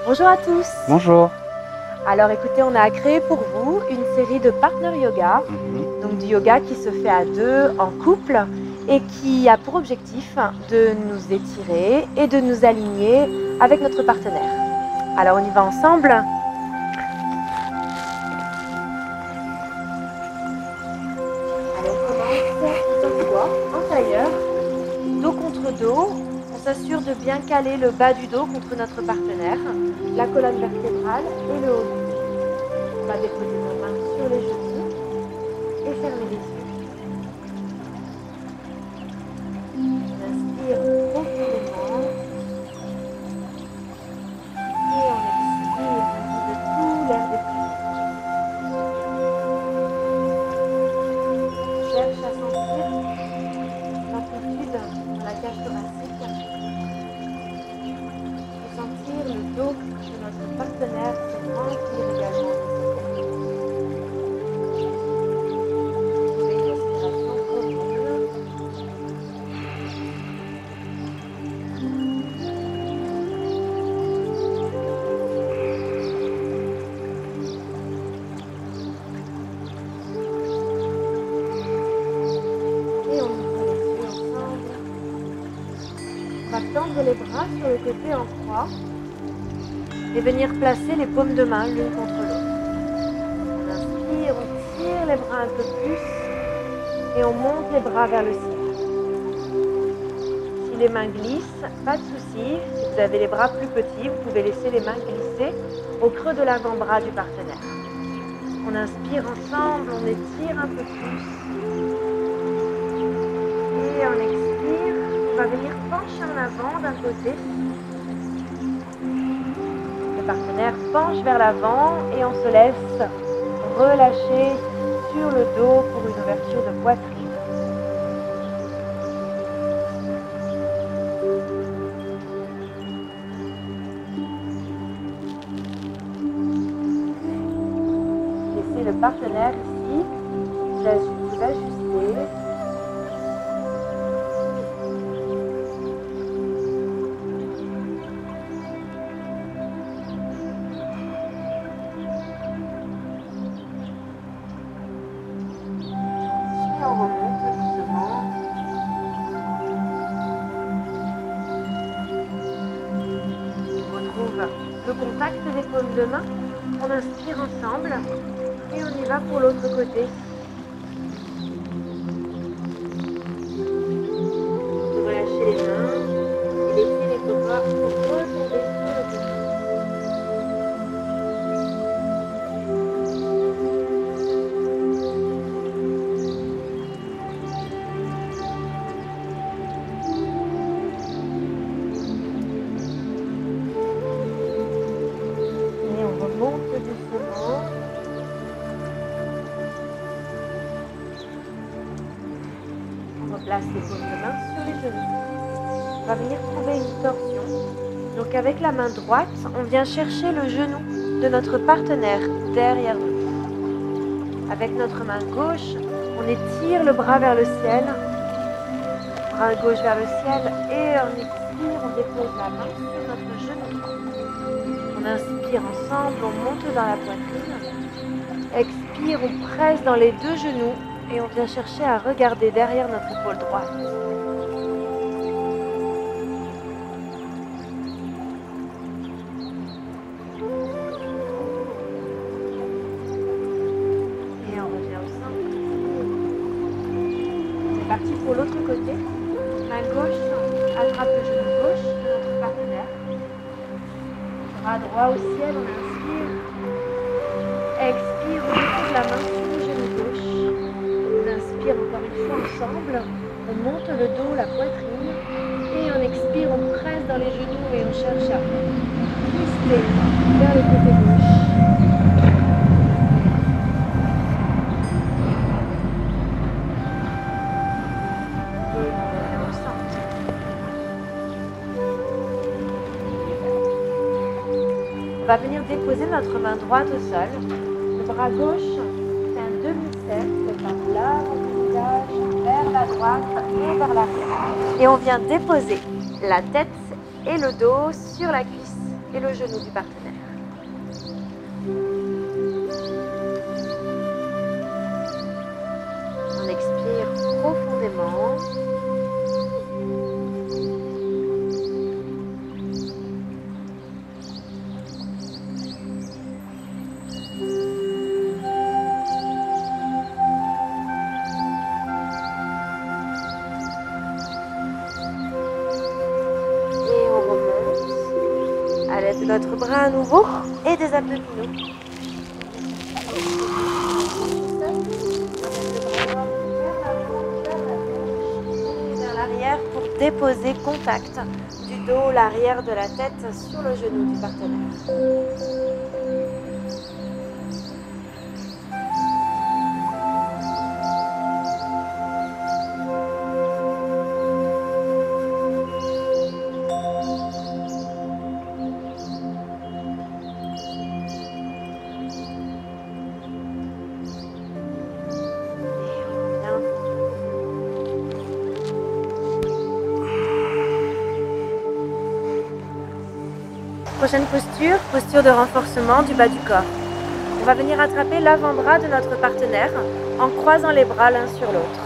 Bonjour à tous. Bonjour. Alors écoutez, on a créé pour vous une série de partner yoga, Mhm. donc du yoga qui se fait à deux, en couple, et qui a pour objectif de nous étirer et de nous aligner avec notre partenaire. Alors on y va ensemble. Allez, on commence, on s'assoit en tailleur, dos contre dos. On s'assure de bien caler le bas du dos contre notre partenaire, la colonne vertébrale et le haut du dos. On va déposer nos mains sur les genoux et fermer les yeux. On inspire profondément et on expire un peu de tout l'air des poumons. On cherche à sentir l'amplitude dans la cage thoracique et sentir le dos de notre partenaire se remplir également de cette énergie. Trouvez une respiration profonde. Et on ouvre les yeux ensemble. On va tendre les bras sur le côté en croix et venir placer les paumes de main l'une contre l'autre. On inspire, on tire les bras un peu plus et on monte les bras vers le ciel. Si les mains glissent, pas de souci. Si vous avez les bras plus petits, vous pouvez laisser les mains glisser au creux de l'avant-bras du partenaire. On inspire ensemble, on étire un peu plus. Et on expire, on va venir pencher en avant d'un côté. Le partenaire penche vers l'avant et on se laisse relâcher sur le dos pour une ouverture de poitrine. Laissez le partenaire ici vous ajuster. Et on remonte doucement. On retrouve le contact des paumes de main. On inspire ensemble et on y va pour l'autre côté. Relâchez les mains et laissez les bras retomber sur le côté. Et on remonte doucement. On replace les paumes de main sur les genoux. On va venir trouver une torsion. Donc avec la main droite, on vient chercher le genou de notre partenaire derrière nous. Avec notre main gauche, on étire le bras vers le ciel. Bras gauche vers le ciel et on expire, on dépose la main sur notre genou. On inspire ensemble, on monte dans la poitrine. Expire, on presse dans les deux genoux et on vient chercher à regarder derrière notre épaule droite. Et on revient au centre. C'est parti pour l'autre côté. Main gauche attrape le genou gauche de notre partenaire. Bras droit au ciel, on inspire. Expire, on dépose la main sur le genou gauche. On inspire encore une fois ensemble. On monte le dos, la poitrine. Et on expire, on presse dans les genoux et on cherche à crisper vers le côté gauche. Et on revient au centre. On va venir déposer notre main droite au sol. Le bras gauche fait un demi-cercle par l'avant du visage vers la droite et vers l'arrière. Et on vient déposer la tête et le dos sur la cuisse. et le genou du partenaire. On expire profondément. À l'aide de notre bras à nouveau et des abdominaux. Vers l'arrière pour déposer contact du dos, l'arrière de la tête sur le genou du partenaire. Prochaine posture, posture de renforcement du bas du corps. On va venir attraper l'avant-bras de notre partenaire en croisant les bras l'un sur l'autre.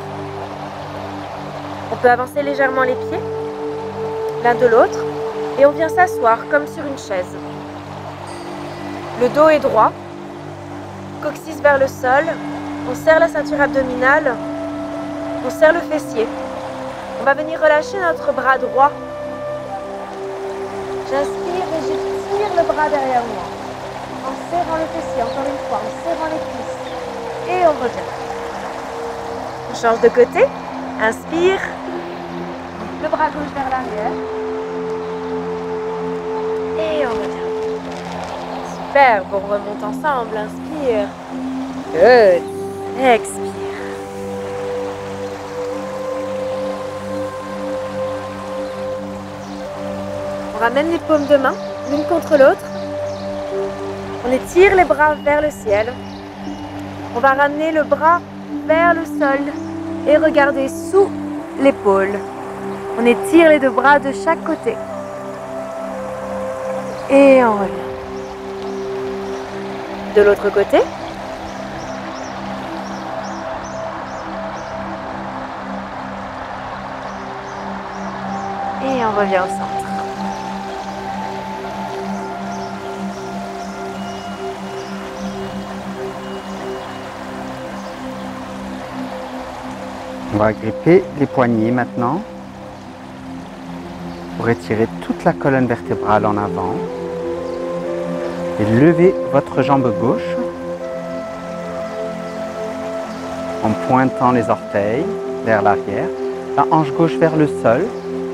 On peut avancer légèrement les pieds, l'un de l'autre, et on vient s'asseoir comme sur une chaise. Le dos est droit, coccyx vers le sol, on serre la ceinture abdominale, on serre le fessier. On va venir relâcher notre bras droit. J'inspire et j'étire le bras derrière moi, en serrant le fessier, encore une fois, en serrant les cuisses. Et on revient. On change de côté. Inspire. Le bras gauche vers l'arrière. Et on revient. Super, on remonte ensemble. Inspire. Good. Expire. On ramène les paumes de main, l'une contre l'autre. On étire les bras vers le ciel. On va ramener le bras vers le sol et regarder sous l'épaule. On étire les deux bras de chaque côté. Et on revient. De l'autre côté. Et on revient au centre. On va gripper les poignets maintenant pour étirer toute la colonne vertébrale en avant et lever votre jambe gauche en pointant les orteils vers l'arrière, la hanche gauche vers le sol.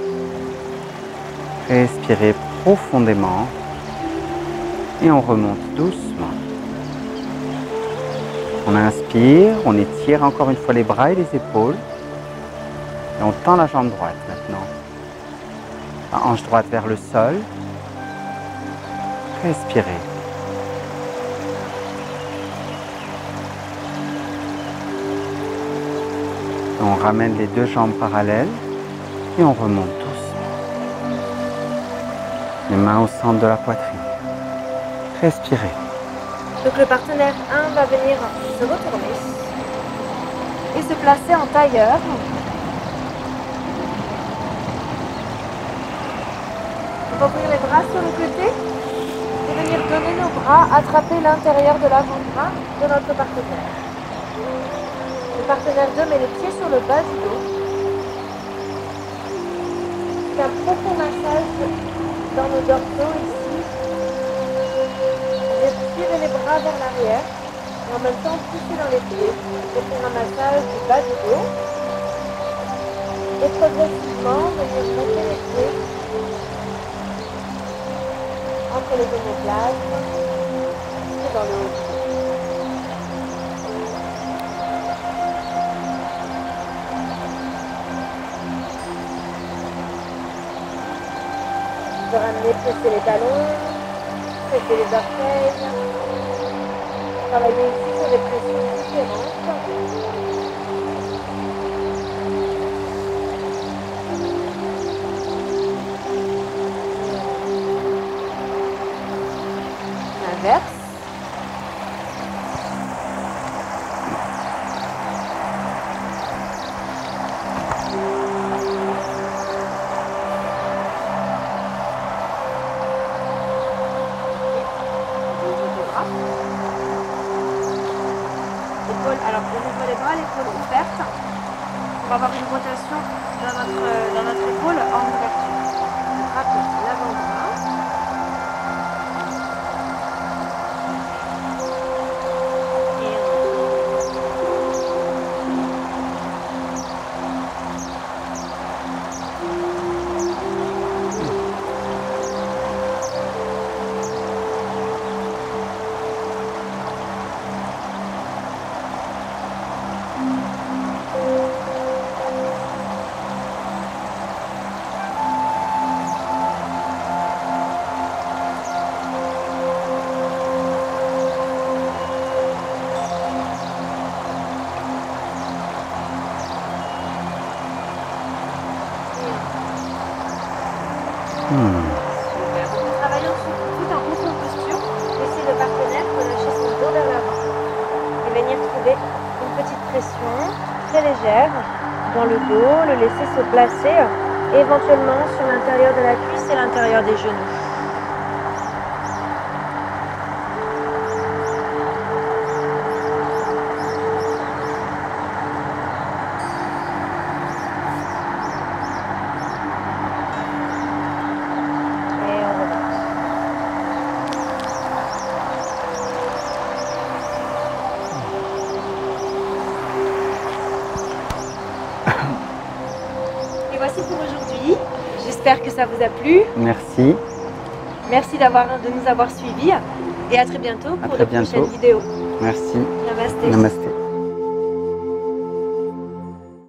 Respirez profondément et on remonte doucement. On inspire, on étire encore une fois les bras et les épaules. Et on tend la jambe droite maintenant. La hanche droite vers le sol. Respirez. On ramène les deux jambes parallèles et on remonte doucement. Les mains au centre de la poitrine. Respirez. Donc le partenaire 1 va venir se retourner et se placer en tailleur. On va ouvrir les bras sur le côté et venir donner nos bras, attraper l'intérieur de l'avant-bras de notre partenaire. Le partenaire 2 met les pieds sur le bas du dos. C'est un profond massage dans nos dorsaux ici. Tirer les bras vers l'arrière et en même temps pousser dans les pieds pour faire un massage du bas du dos. Et progressivement, venir monter les pieds entre les omoplates et dans le haut. De ramener, presser les talons, presser les orteils, travailler ici sur des pressions différentes. l'inverse. Alors, on ouvre les bras, l'épaule ouverte. On va avoir une rotation dans notre épaule en ouverture. On attrape l'avant-bras. Et super. Donc, nous travaillons tout en hausse en posture. Laissez le partenaire relâcher son dos vers l'avant et venir trouver une petite pression très légère dans le dos, le laisser se placer éventuellement sur l'intérieur de la cuisse et l'intérieur des genoux. Et voici pour aujourd'hui. J'espère que ça vous a plu. Merci. Merci de nous avoir suivis et à très bientôt pour de prochaines vidéos. Merci. Namasté. Namasté.